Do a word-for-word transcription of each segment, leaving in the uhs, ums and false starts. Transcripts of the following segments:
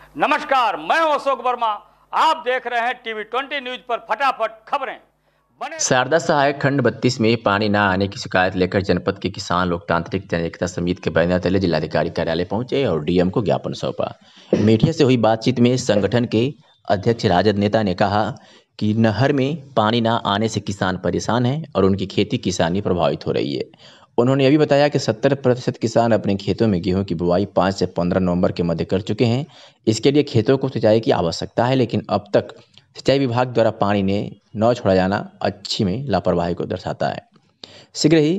नमस्कार, मैं हूं अशोक वर्मा। आप देख रहे हैं टीवी ट्वेंटी न्यूज पर फटाफट खबरें। शारदा सहायक खंड बत्तीस में पानी न आने की शिकायत लेकर जनपद के किसान लोकतांत्रिक जन एकता समिति के बैनर तले जिलाधिकारी कार्यालय पहुंचे और डीएम को ज्ञापन सौंपा। मीडिया से हुई बातचीत में संगठन के अध्यक्ष राजद नेता ने कहा कि नहर में पानी न आने से किसान परेशान हैं और उनकी खेती किसानी प्रभावित हो रही है। उन्होंने यह भी बताया कि सत्तर प्रतिशत किसान अपने खेतों में गेहूं की बुवाई पाँच से पंद्रह नवंबर के मध्य कर चुके हैं। इसके लिए खेतों को सिंचाई की आवश्यकता है, लेकिन अब तक सिंचाई विभाग द्वारा पानी ने न छोड़ा जाना अच्छी में लापरवाही को दर्शाता है। शीघ्र ही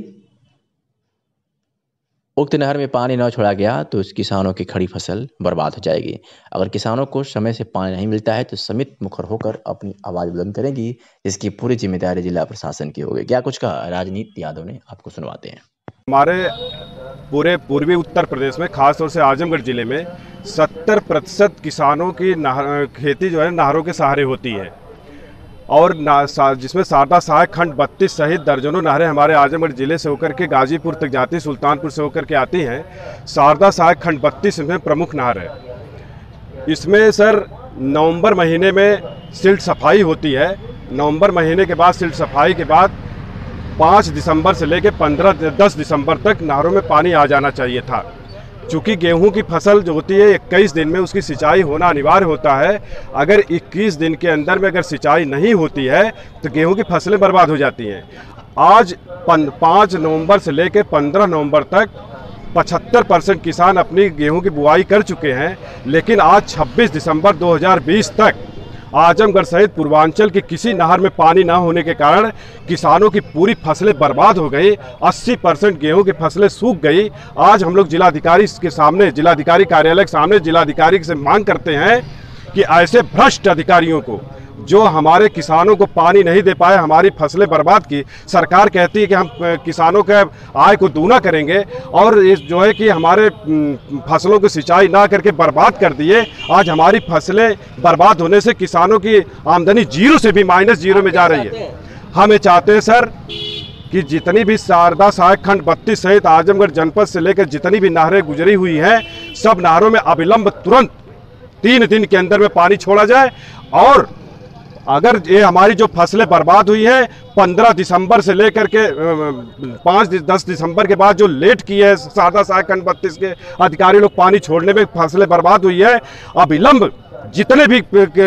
उक्त नहर में पानी न छोड़ा गया तो इस किसानों की खड़ी फसल बर्बाद हो जाएगी। अगर किसानों को समय से पानी नहीं मिलता है तो समिति मुखर होकर अपनी आवाज़ बुलंद करेगी, जिसकी पूरी जिम्मेदारी जिला प्रशासन की होगी। क्या कुछ कहा राजनीति यादव ने, आपको सुनवाते हैं। हमारे पूरे पूर्वी उत्तर प्रदेश में, खासतौर से आजमगढ़ जिले में सत्तर प्रतिशत किसानों की नहर खेती जो है नहरों के सहारे होती है और जिसमें शारदा सहायक खंड बत्तीस सहित दर्जनों नहरें हमारे आजमगढ़ जिले से होकर के गाजीपुर तक जाती, सुल्तानपुर से होकर के आती हैं। शारदा सहायक खंड बत्तीस में प्रमुख नहर है। इसमें सर नवंबर महीने में सिल्ट सफाई होती है। नवंबर महीने के बाद सिल्ट सफाई के बाद पाँच दिसंबर से लेकर पंद्रह दस दिसंबर तक नहरों में पानी आ जाना चाहिए था। चूँकि गेहूं की फसल जो होती है इक्कीस दिन में उसकी सिंचाई होना अनिवार्य होता है। अगर इक्कीस दिन के अंदर में अगर सिंचाई नहीं होती है तो गेहूं की फसलें बर्बाद हो जाती हैं। आज पाँच नवंबर से लेकर पंद्रह नवंबर तक पचहत्तर परसेंट किसान अपनी गेहूं की बुआई कर चुके हैं, लेकिन आज छब्बीस दिसंबर दो हज़ार बीस तक आजमगढ़ सहित पूर्वांचल के किसी नहर में पानी न होने के कारण किसानों की पूरी फसलें बर्बाद हो गई। अस्सी परसेंट गेहूं की फसलें सूख गई। आज हम लोग जिलाधिकारी के सामने, जिलाधिकारी कार्यालय के सामने जिलाधिकारी से मांग करते हैं कि ऐसे भ्रष्ट अधिकारियों को, जो हमारे किसानों को पानी नहीं दे पाए, हमारी फसलें बर्बाद की। सरकार कहती है कि हम किसानों के आय को दूना करेंगे और ये जो है कि हमारे फसलों की सिंचाई ना करके बर्बाद कर दिए। आज हमारी फसलें बर्बाद होने से किसानों की आमदनी जीरो से भी माइनस जीरो में जा रही है। हम ये चाहते हैं सर कि जितनी भी शारदा सहायक खंड बत्तीस सहित आजमगढ़ जनपद से लेकर जितनी भी नहरें गुजरी हुई हैं, सब नहरों में अविलंब तुरंत तीन दिन के अंदर में पानी छोड़ा जाए। और अगर ये हमारी जो फसलें बर्बाद हुई हैं पंद्रह दिसंबर से लेकर के पाँच दस दिसंबर के बाद जो लेट की है शारदा सहायक खंड बत्तीस के अधिकारी लोग पानी छोड़ने में, फसलें बर्बाद हुई है, अविलंब जितने भी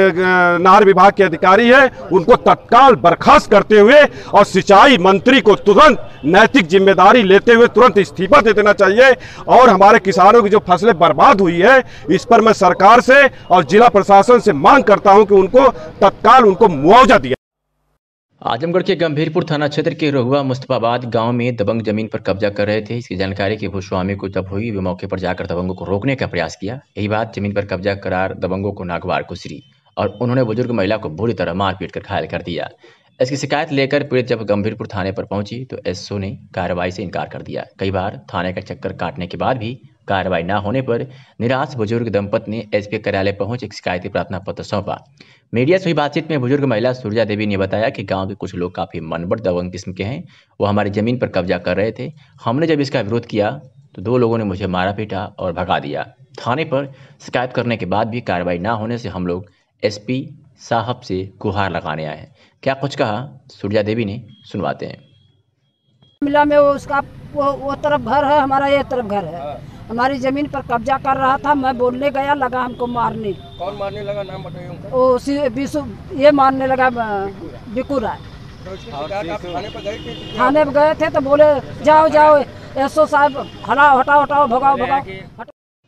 नहर विभाग के अधिकारी हैं उनको तत्काल बर्खास्त करते हुए और सिंचाई मंत्री को तुरंत नैतिक जिम्मेदारी लेते हुए तुरंत इस्तीफा दे देना चाहिए। और हमारे किसानों की जो फसलें बर्बाद हुई है इस पर मैं सरकार से और जिला प्रशासन से मांग करता हूं कि उनको तत्काल उनको मुआवजा दिया। आजमगढ़ के गंभीरपुर थाना क्षेत्र के रहुआ मुस्तफाबाद गांव में दबंग जमीन पर कब्जा कर रहे थे। इसकी जानकारी के भूस्वामी को जब हुई, वे मौके पर जाकर दबंगों को रोकने का प्रयास किया। यही बात जमीन पर कब्जा करार दबंगों को नागवार गुजरी और उन्होंने बुजुर्ग महिला को बुरी तरह मारपीट कर घायल कर दिया। इसकी शिकायत लेकर पीड़ित जब गंभीरपुर थाने पर पहुंची तो एसओ ने कार्रवाई से इनकार कर दिया। कई बार थाने का चक्कर काटने के बाद भी कार्रवाई न होने पर निराश बुजुर्ग दंपत ने एसपी कार्यालय पहुंच एक शिकायती प्रार्थना पत्र सौंपा। मीडिया से हुई बातचीत में बुजुर्ग महिला सुरजा देवी ने बताया कि गांव के कुछ लोग काफी मनबड़ दबंग किस्म के हैं, वो हमारी जमीन पर कब्जा कर रहे थे। हमने जब इसका विरोध किया तो दो लोगों ने मुझे मारा पीटा और भगा दिया। थाने पर शिकायत करने के बाद भी कार्रवाई न होने से हम लोग एसपी साहब से गुहार लगाने आए हैं। क्या कुछ कहा सुरजा देवी ने, सुनवाते हैं। मिला में वो उसका वो, वो तरफ घर है, हमारा ये तरफ घर है। हमारी जमीन पर कब्जा कर रहा था। मैं बोलने गया, लगा हमको मारने। कौन मारने लगा, नाम बताइए उनका। वो उसी बीसु ये मारने लगा, बिकू राय। थाने पर गए थे? थाने पर गए थे तो बोले जाओ जाओ एसओ साहब, हटाओ हटाओ हटाओ, भगाओ भगाओ।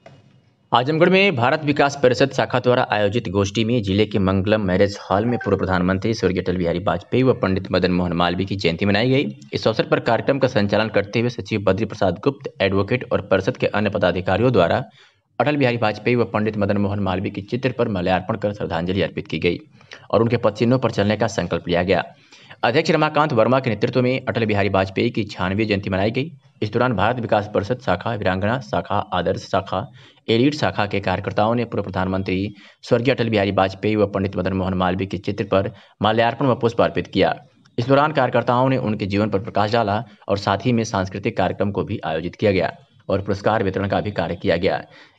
आजमगढ़ में भारत विकास परिषद शाखा द्वारा आयोजित गोष्ठी में जिले के मंगलम मैरिज हॉल में पूर्व प्रधानमंत्री स्वर्गीय अटल बिहारी वाजपेयी व पंडित मदन मोहन मालवीय की जयंती मनाई गई। इस अवसर पर कार्यक्रम का संचालन करते हुए सचिव बद्री प्रसाद गुप्त, एडवोकेट और परिषद के अन्य पदाधिकारियों द्वारा अटल बिहारी वाजपेयी व पंडित मदन मोहन मालवीय के चित्र पर माल्यार्पण कर श्रद्धांजलि अर्पित की गई और उनके पदचिन्हों पर चलने का संकल्प लिया गया। अध्यक्ष रमाकांत वर्मा के नेतृत्व में अटल बिहारी वाजपेयी की छियानवीं जयंती मनाई गई। इस दौरान भारत विकास परिषद शाखा, वीरांगना शाखा, आदर्श शाखा, एलीट शाखा के कार्यकर्ताओं ने पूर्व प्रधानमंत्री स्वर्गीय अटल बिहारी वाजपेयी व पंडित मदन मोहन मालवीय के चित्र पर माल्यार्पण व पुष्प अर्पित किया। इस दौरान कार्यकर्ताओं ने उनके जीवन पर प्रकाश डाला और साथ ही में सांस्कृतिक कार्यक्रम को भी आयोजित किया गया और पुरस्कार वितरण का भी कार्य किया गया।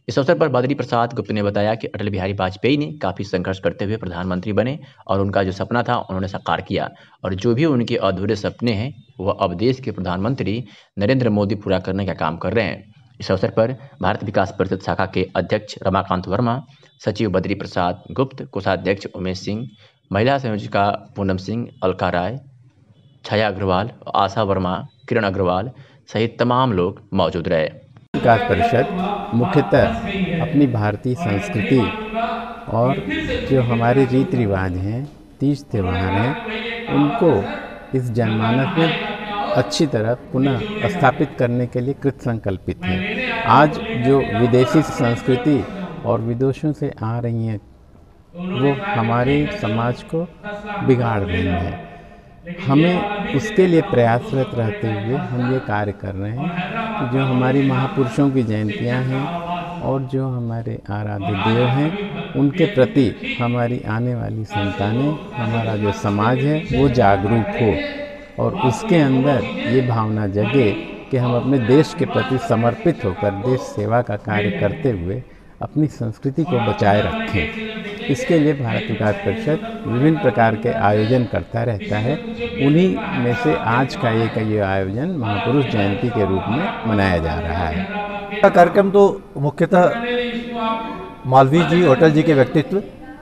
इस अवसर पर बद्री प्रसाद गुप्त ने बताया कि अटल बिहारी वाजपेयी ने काफ़ी संघर्ष करते हुए प्रधानमंत्री बने और उनका जो सपना था उन्होंने साकार किया, और जो भी उनके अधूरे सपने हैं वह अब देश के प्रधानमंत्री नरेंद्र मोदी पूरा करने का काम कर रहे हैं। इस अवसर पर भारत विकास परिषद शाखा के अध्यक्ष रमाकांत वर्मा, सचिव बद्री प्रसाद गुप्त, कोषाध्यक्ष उमेश सिंह, महिला संयोजिका पूनम सिंह, अलका राय, छाया अग्रवाल, आशा वर्मा, किरण अग्रवाल सहित तमाम लोग मौजूद रहे। विकास परिषद मुख्यतः अपनी भारतीय संस्कृति और जो हमारे रीति रिवाज हैं, तीज त्यौहार हैं, उनको इस जनमानस में अच्छी तरह पुनः स्थापित करने के लिए कृत संकल्पित है। आज जो विदेशी संस्कृति और विदेशों से आ रही हैं वो हमारे समाज को बिगाड़ रही हैं। हमें उसके लिए प्रयासरत रहते हुए हम ये कार्य कर रहे हैं कि जो हमारी महापुरुषों की जयंतियां हैं और जो हमारे आराध्य देव हैं उनके प्रति हमारी आने वाली संतानें, हमारा जो समाज है वो जागरूक हो और उसके अंदर ये भावना जगे कि हम अपने देश के प्रति समर्पित होकर देश सेवा का कार्य करते हुए अपनी संस्कृति को बचाए रखें। इसके लिए भारत विकास परिषद विभिन्न प्रकार के आयोजन करता रहता है। उन्हीं में से आज का एक ये आयोजन महापुरुष जयंती के रूप में मनाया जा रहा है। कार्यक्रम तो मुख्यतः मालवीय जी, अटल जी के व्यक्तित्व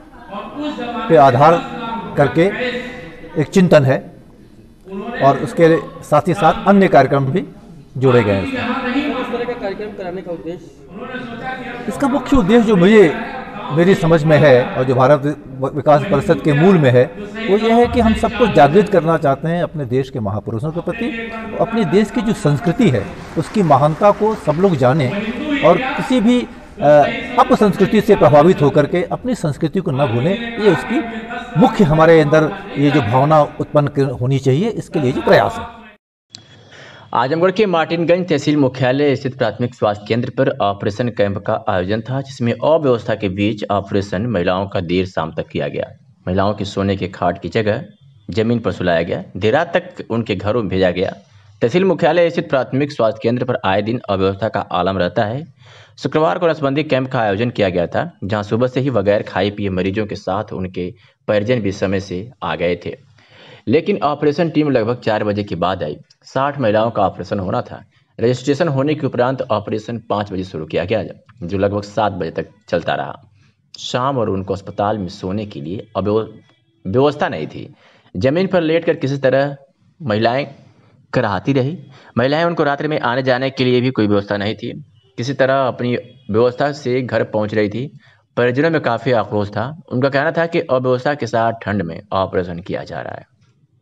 पे आधार करके एक चिंतन है और उसके साथ ही साथ अन्य कार्यक्रम भी जोड़े गए हैं। इस तरह का कार्यक्रम कराने का उद्देश्य, इसका मुख्य उद्देश्य जो मुझे मेरी समझ में है और जो भारत विकास परिषद के मूल में है वो ये है कि हम सबको जागृत करना चाहते हैं अपने देश के महापुरुषों के प्रति। अपने देश की जो संस्कृति है उसकी महानता को सब लोग जानें और किसी भी अपसंस्कृति से प्रभावित होकर के अपनी संस्कृति को न भूलें। ये उसकी मुख्य हमारे अंदर ये जो भावना उत्पन्न होनी चाहिए, इसके लिए जो प्रयास है। आजमगढ़ के मार्टिनगंज तहसील मुख्यालय स्थित प्राथमिक स्वास्थ्य केंद्र पर ऑपरेशन कैंप का आयोजन था, जिसमें अव्यवस्था के बीच ऑपरेशन महिलाओं का देर शाम तक किया गया। महिलाओं के सोने के खाट की जगह जमीन पर सुलाया गया, देर रात तक उनके घरों में भेजा गया। तहसील मुख्यालय स्थित प्राथमिक स्वास्थ्य केंद्र पर आए दिन अव्यवस्था का आलम रहता है। शुक्रवार को नसबंदी कैंप का आयोजन किया गया था, जहाँ सुबह से ही बगैर खाए पिए मरीजों के साथ उनके परिजन भी समय से आ गए थे, लेकिन ऑपरेशन टीम लगभग चार बजे के बाद आई। साठ महिलाओं का ऑपरेशन होना था। रजिस्ट्रेशन होने के उपरांत ऑपरेशन पाँच बजे शुरू किया गया, जो लगभग सात बजे तक चलता रहा। शाम और उनको अस्पताल में सोने के लिए व्यवस्था नहीं थी। जमीन पर लेटकर किसी तरह महिलाएं कराहती रही। महिलाएं उनको रात्रि में आने जाने के लिए भी कोई व्यवस्था नहीं थी। किसी तरह अपनी व्यवस्था से घर पहुंच रही थी। परिजनों में काफ़ी आक्रोश था। उनका कहना था कि अव्यवस्था के साथ ठंड में ऑपरेशन किया जा रहा है।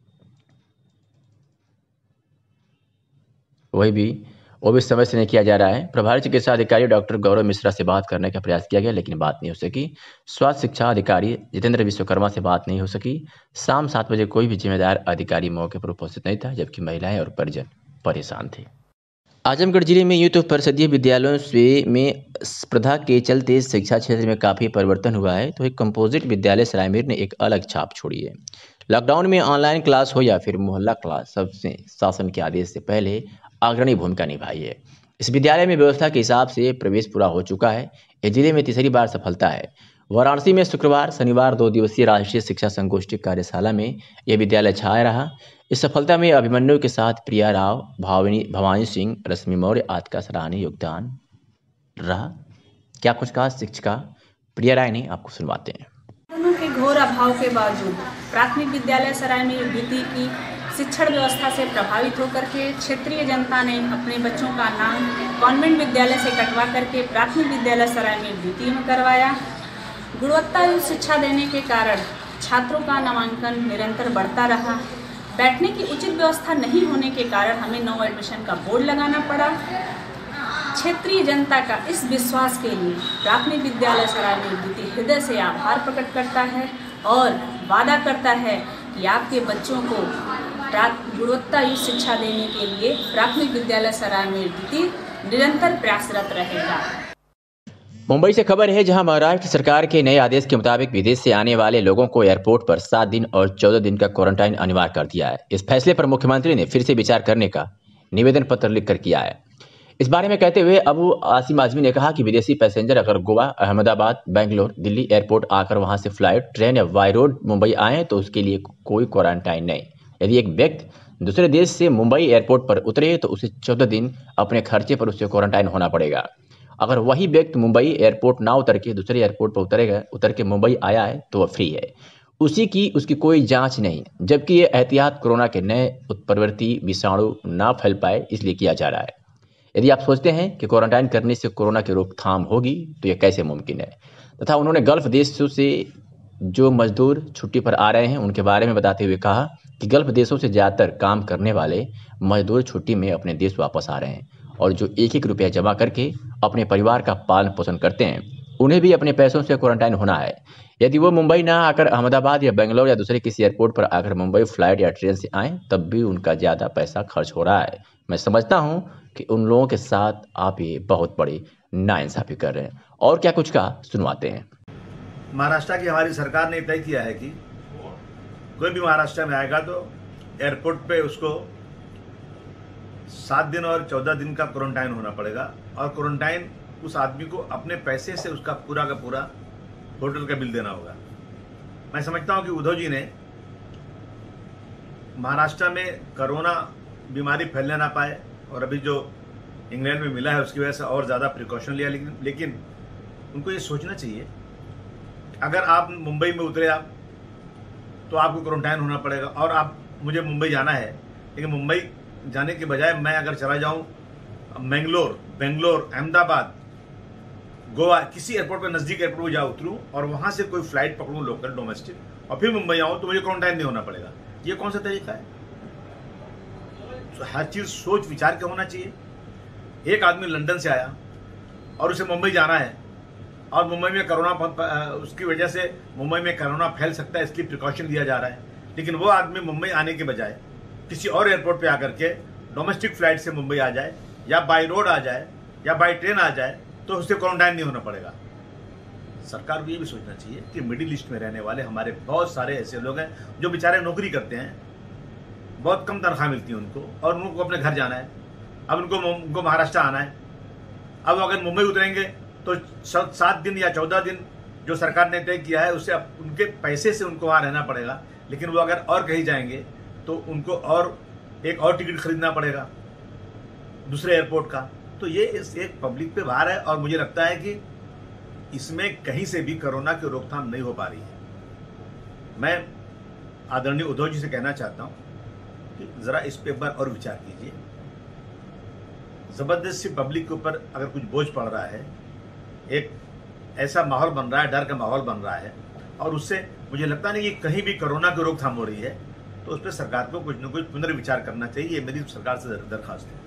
वही भी वो भी समय से नहीं किया जा रहा है। प्रभारी चिकित्सा अधिकारी डॉक्टर गौरव मिश्रा से बात करने का प्रयास किया गया, लेकिन बात नहीं हो सकी। स्वास्थ्य शिक्षा अधिकारी जितेंद्र विश्वकर्मा से बात नहीं हो सकी। शाम सात बजे कोई भी जिम्मेदार अधिकारी मौके पर उपस्थित नहीं था, जबकि महिलाएं और परिजन परेशान थे। आजमगढ़ जिले में यूं तो परिषदीय विद्यालयों से में स्पर्धा के चलते शिक्षा क्षेत्र में काफ़ी परिवर्तन हुआ है, तो एक कंपोजिट विद्यालय सरायमीर ने एक अलग छाप छोड़ी है। लॉकडाउन में ऑनलाइन क्लास हो या फिर मोहल्ला क्लास, सबसे शासन के आदेश से पहले अग्रणी भूमिका निभाई है। इस विद्यालय में व्यवस्था के हिसाब से प्रवेश पूरा हो चुका है। यह जिले में तीसरी बार सफलता है। वाराणसी में शुक्रवार शनिवार दो दिवसीय राष्ट्रीय शिक्षा संगोष्ठी कार्यशाला में यह विद्यालय छाया रहा। इस सफलता में अभिमन्यु के साथ प्रिया राव, भावनी भवानी सिंह, रश्मि मौर्य आदि का सराहनीय योगदान रहा। क्या कुछ कहा शिक्षिका प्रिया राय ने, आपको सुनवाते हैं। दोनों के घोर अभाव के बावजूद प्राथमिक विद्यालय सरायमीर द्वितीय की शिक्षण व्यवस्था से प्रभावित होकर के क्षेत्रीय जनता ने अपने बच्चों का नाम कॉन्वेंट विद्यालय से कटवा करके प्राथमिक विद्यालय सरायमीर द्वितीय में करवाया। गुणवत्तायुक्त शिक्षा देने के कारण छात्रों का नामांकन निरंतर बढ़ता रहा। बैठने की उचित व्यवस्था नहीं होने के कारण हमें नो एडमिशन का बोर्ड लगाना पड़ा। क्षेत्रीय जनता का इस विश्वास के लिए प्राथमिक विद्यालय सरायमीर द्वितीय हृदय से आभार प्रकट करता है और वादा करता है कि आपके बच्चों को गुणवत्तायुक्त शिक्षा देने के लिए प्राथमिक विद्यालय सरायमीर द्वितीय निरंतर प्रयासरत रहेगा। मुंबई से खबर है, जहां महाराष्ट्र सरकार के नए आदेश के मुताबिक विदेश से आने वाले लोगों को एयरपोर्ट पर सात दिन और चौदह दिन का क्वारंटाइन अनिवार्य कर दिया है। इस फैसले पर मुख्यमंत्री ने फिर से विचार करने का निवेदन पत्र लिखकर किया है। इस बारे में कहते हुए अबू आसिम आजमी ने कहा कि विदेशी पैसेंजर अगर गोवा, अहमदाबाद, बेंगलोर, दिल्ली एयरपोर्ट आकर वहां से फ्लाइट, ट्रेन या बाई रोड मुंबई आए तो उसके लिए कोई क्वारंटाइन नहीं। यदि एक व्यक्ति दूसरे देश से मुंबई एयरपोर्ट पर उतरे तो उसे चौदह दिन अपने खर्चे पर उसे क्वारंटाइन होना पड़ेगा। अगर वही व्यक्ति मुंबई एयरपोर्ट ना उतर के दूसरे एयरपोर्ट पर उतरेगा उतर के मुंबई आया है तो वह फ्री है, उसी की उसकी कोई जांच नहीं। जबकि ये एहतियात कोरोना के नए उत्परिवर्ती विषाणु ना फैल पाए इसलिए किया जा रहा है। यदि आप सोचते हैं कि क्वारंटाइन करने से कोरोना की रोकथाम होगी तो यह कैसे मुमकिन है। तथा उन्होंने गल्फ देशों से जो मजदूर छुट्टी पर आ रहे हैं उनके बारे में बताते हुए कहा कि गल्फ देशों से ज़्यादातर काम करने वाले मजदूर छुट्टी में अपने देश वापस आ रहे हैं और जो एक एक रुपया जमा करके अपने परिवार का पालन पोषण करते हैं उन्हें भी अपने पैसों से क्वारंटाइन होना है। यदि वो मुंबई ना आकर अहमदाबाद या बेंगलोर या दूसरे किसी एयरपोर्ट पर आकर मुंबई फ्लाइट या ट्रेन से आएँ तब भी उनका ज़्यादा पैसा खर्च हो रहा है। मैं समझता हूँ कि उन लोगों के साथ आप ये बहुत बड़ी नाइंसाफी कर रहे हैं। और क्या कुछ का सुनवाते हैं। महाराष्ट्र की हमारी सरकार ने तय किया है कि कोई भी महाराष्ट्र में आएगा तो एयरपोर्ट पे उसको सात दिन और चौदह दिन का क्वारंटाइन होना पड़ेगा और क्वारंटाइन उस आदमी को अपने पैसे से उसका पूरा का पूरा होटल का बिल देना होगा। मैं समझता हूं कि उद्धव जी ने महाराष्ट्र में कोरोना बीमारी फैलने ना पाए और अभी जो इंग्लैंड में मिला है उसकी वजह से और ज़्यादा प्रिकॉशन लिया, लेकिन लेकिन उनको ये सोचना चाहिए अगर आप मुंबई में उतरे आप तो आपको क्वारंटाइन होना पड़ेगा और आप मुझे मुंबई जाना है, लेकिन मुंबई जाने के बजाय मैं अगर चला जाऊं मैंगलोर, बेंगलोर, अहमदाबाद, गोवा, किसी एयरपोर्ट पर नज़दीक एयरपोर्ट पर जा उतरूं और वहां से कोई फ्लाइट पकड़ूं लोकल डोमेस्टिक और फिर मुंबई आऊं तो मुझे क्वारंटाइन नहीं होना पड़ेगा। ये कौन सा तरीका है? तो हर चीज़ सोच विचार के होना चाहिए। एक आदमी लंदन से आया और उसे मुंबई जाना है और मुंबई में कोरोना, उसकी वजह से मुंबई में कोरोना फैल सकता है इसलिए प्रिकॉशन दिया जा रहा है, लेकिन वो आदमी मुंबई आने के बजाय किसी और एयरपोर्ट पे आकर के डोमेस्टिक फ्लाइट से मुंबई आ जाए या बाई रोड आ जाए या बाई ट्रेन आ जाए तो उससे क्वारंटाइन नहीं होना पड़ेगा। सरकार को ये भी सोचना चाहिए कि मिडिल ईस्ट में रहने वाले हमारे बहुत सारे ऐसे लोग हैं जो बेचारे नौकरी करते हैं, बहुत कम तनख्वाह मिलती है उनको और उनको अपने घर जाना है। अब उनको उनको महाराष्ट्र आना है। अब अगर मुंबई उतरेंगे तो सात दिन या चौदह दिन जो सरकार ने तय किया है उससे अब उनके पैसे से उनको वहाँ रहना पड़ेगा, लेकिन वो अगर और कहीं जाएंगे तो उनको और एक और टिकट खरीदना पड़ेगा दूसरे एयरपोर्ट का। तो ये इस एक पब्लिक पे भार है और मुझे लगता है कि इसमें कहीं से भी कोरोना की रोकथाम नहीं हो पा रही है। मैं आदरणीय उद्धव जी से कहना चाहता हूं कि जरा इस पे एक बार और विचार कीजिए। जबरदस्ती पब्लिक के ऊपर अगर कुछ बोझ पड़ रहा है, एक ऐसा माहौल बन रहा है, डर का माहौल बन रहा है और उससे मुझे लगता नहीं कि कहीं भी कोरोना की रोकथाम हो रही है, तो उस पर सरकार को कुछ न कुछ पुनर्विचार करना चाहिए। ये मेरी सरकार से दरखास्त है।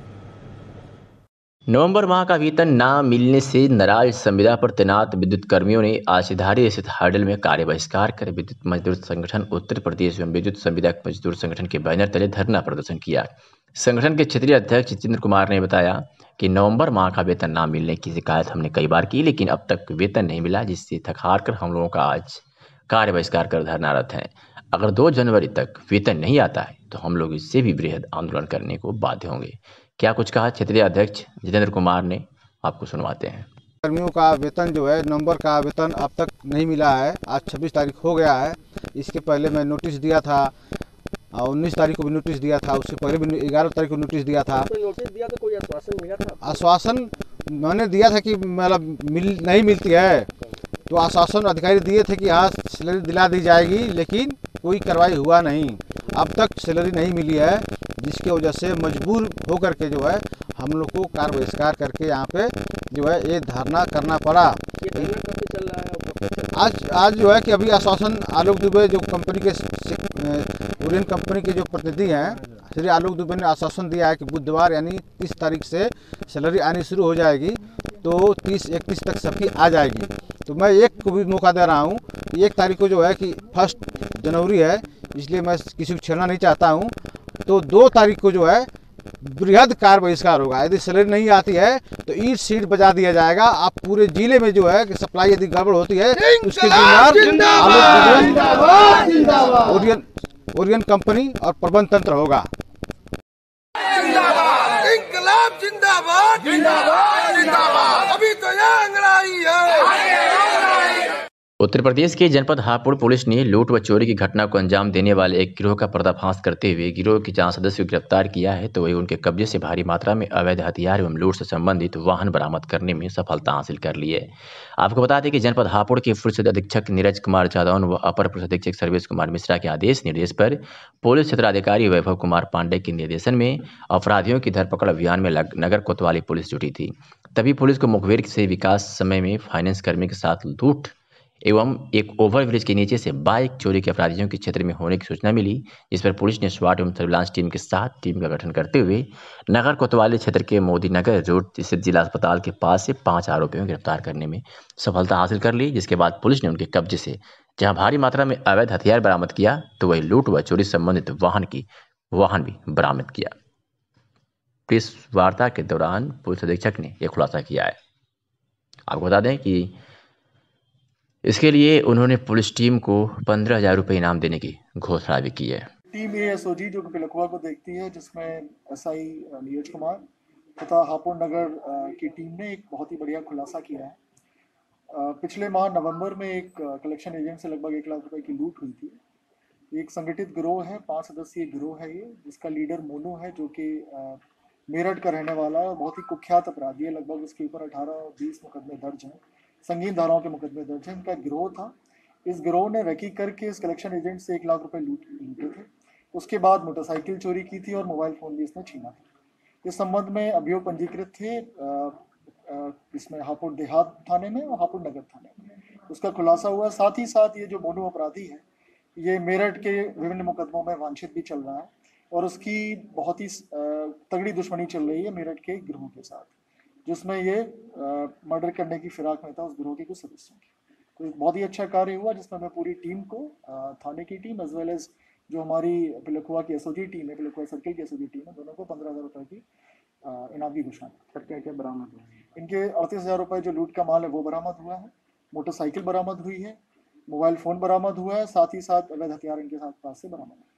नवंबर माह का वेतन ना मिलने से नाराज संविदा पर तैनात विद्युत कर्मियों ने आज धारी स्थित हार्डल में कार्य बहिष्कार कर विद्युत मजदूर संगठन उत्तर प्रदेश एवं विद्युत संविदा मजदूर संगठन के बैनर तले धरना प्रदर्शन किया। संगठन के क्षेत्रीय अध्यक्ष जितेंद्र कुमार ने बताया कि नवंबर माह का वेतन ना मिलने की शिकायत हमने कई बार की, लेकिन अब तक वेतन नहीं मिला, जिससे थक हार कर हम लोगों का आज कार्य बहिष्कार कर धरनारत हैं। अगर दो जनवरी तक वेतन नहीं आता है तो हम लोग इससे भी बृहद आंदोलन करने को बाध्य होंगे। क्या कुछ कहा क्षेत्रीय अध्यक्ष जितेंद्र कुमार ने, आपको सुनवाते हैं। कर्मियों का वेतन जो है नवंबर का वेतन अब तक नहीं मिला है। आज छब्बीस तारीख हो गया है। इसके पहले मैं नोटिस दिया था, उन्नीस तारीख को भी नोटिस दिया था, उससे पहले भी ग्यारह तारीख को नोटिस दिया था। तो नोटिस दिया तो कोई आश्वासन मिला था? आश्वासन मैंने दिया था कि मतलब मिल नहीं मिलती है, तो आश्वासन अधिकारी दिए थे कि हाँ सैलरी दिला दी जाएगी, लेकिन कोई कार्रवाई हुआ नहीं। अब तक सैलरी नहीं मिली है, जिसकी वजह से मजबूर होकर के जो है हम लोग को कार्य बहिष्कार करके यहाँ पे जो है ये धरना करना पड़ा। ये धरना कब से चल रहा है? आज आज जो है कि अभी आश्वासन आलोक दुबे जो कंपनी के ओरियन कंपनी के जो प्रतिनिधि हैं श्री आलोक दुबे ने आश्वासन दिया है कि बुधवार यानी तीस तारीख से सैलरी आनी शुरू हो जाएगी, तो तीस इकतीस तक सबकी आ जाएगी। तो मैं एक को भी मौका दे रहा हूँ, एक तारीख को जो है कि फर्स्ट जनवरी है, इसलिए मैं किसी को छेड़ना नहीं चाहता हूँ। तो दो तारीख को जो है बृहद कार्य बहिष्कार होगा। यदि सैलरी नहीं आती है तो ईट सीट बजा दिया जाएगा। आप पूरे जिले में जो है कि सप्लाई यदि गड़बड़ होती है उसके जिम्मेदार ओरियन ओरियन कंपनी और प्रबंध तंत्र होगा। इंकलाब जिंदाबाद। जिंदाबाद जिंदाबाद जिंदाबाद, अभी तो ये अंगड़ाई है। उत्तर प्रदेश के जनपद हापुड़ पुलिस ने लूट व चोरी की घटना को अंजाम देने वाले एक गिरोह का पर्दाफाश करते हुए गिरोह के चार सदस्यों को गिरफ्तार किया है, तो वही उनके कब्जे से भारी मात्रा में अवैध हथियार एवं लूट से संबंधित वाहन बरामद करने में सफलता हासिल कर ली है। आपको बता दें कि जनपद हापुड़ के पुलिस अधीक्षक नीरज कुमार जादौन व अपर पुलिस अधीक्षक सर्वेश कुमार मिश्रा के आदेश निर्देश पर पुलिस क्षेत्राधिकारी वैभव कुमार पांडे के निर्देशन में अपराधियों की धरपकड़ अभियान में नगर कोतवाली पुलिस जुटी थी। तभी पुलिस को मुखबिर से विकास समय में फाइनेंस कर्मी के साथ लूट एवं एक ओवरब्रिज के नीचे से बाइक चोरी के अपराधियों के क्षेत्र में होने की सूचना मिली, जिस पर पुलिस ने स्वाट एवं सर्विलांस टीम के साथ टीम का गठन करते हुए नगर कोतवाली क्षेत्र के मोदी नगर रोड स्थित जिला अस्पताल के पास से पांच आरोपियों को गिरफ्तार करने में सफलता हासिल कर ली। जिसके बाद पुलिस ने उनके कब्जे से जहां भारी मात्रा में अवैध हथियार बरामद किया, तो वही लूट व चोरी संबंधित वाहन की वाहन भी बरामद किया। प्रेस वार्ता के दौरान पुलिस अधीक्षक ने यह खुलासा किया है। आपको बता दें कि इसके लिए उन्होंने पुलिस टीम को पंद्रह हजार रुपये इनाम देने की घोषणा भी की है। टीम ए एस ओ जी जो कि पिलखुआ को देखती है, जिसमें एस आई नीरज कुमार तथा हापुड़ नगर की टीम ने एक बहुत ही बढ़िया खुलासा किया है। पिछले माह नवंबर में एक कलेक्शन एजेंट से लगभग एक लाख रुपए की लूट हुई थी। एक संगठित गिरोह है, पांच सदस्यीय गिरोह है ये, जिसका लीडर मोनू है जो कि मेरठ का रहने वाला है और बहुत ही कुख्यात अपराधी है। लगभग उसके ऊपर अठारह बीस मुकदमे दर्ज हैं, संगीन धाराओं के मुकदमे दर्ज हैं। इनका गिरोह था। इस गिरोह ने रेकी करके इस कलेक्शन एजेंट से एक लाख रुपए लूट लूटे थे। उसके बाद मोटरसाइकिल चोरी की थी और मोबाइल फ़ोन भी इसने छीना था। इस संबंध में अभियोग पंजीकृत थे इसमें हापुड़ देहात थाने में और हापुड़ नगर थाने में। उसका खुलासा हुआ। साथ ही साथ ये जो मोनू अपराधी है, ये मेरठ के विभिन्न मुकदमों में वांछित भी चल रहा है और उसकी बहुत ही तगड़ी दुश्मनी चल रही है मेरठ के गिरोह के साथ, जिसमें ये मर्डर करने की फिराक में था उस गिरोह के कुछ सदस्यों की। तो एक बहुत ही अच्छा कार्य हुआ, जिसमें मैं पूरी टीम को, थाने की टीम एज वेल एज जो हमारी पिलखुआ की एसओजी टीम है, पिलखुआ सर्किल की एसओजी टीम है, दोनों को पंद्रह हज़ार रुपये की इनाम की घोषणा की। क्या क्या बरामद हुआ? इनके अड़तीस हज़ार रुपये जो लूट का माल है वो बरामद हुआ है, मोटरसाइकिल बरामद हुई है, मोबाइल फ़ोन बरामद हुआ है, साथ ही साथ अवैध हथियार इनके साथ पास से बरामद है।